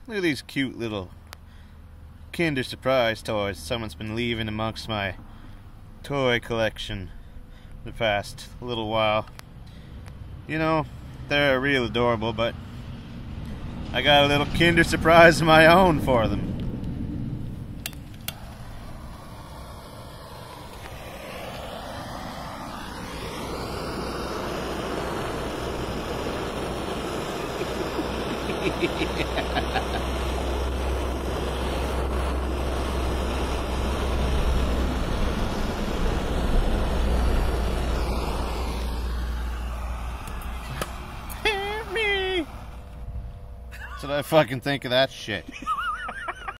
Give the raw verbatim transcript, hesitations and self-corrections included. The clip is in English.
Look at these cute little Kinder Surprise toys someone's been leaving amongst my toy collection the past little while. You know, they're real adorable, but I got a little Kinder Surprise of my own for them. Help me! That's what I fucking think of that shit.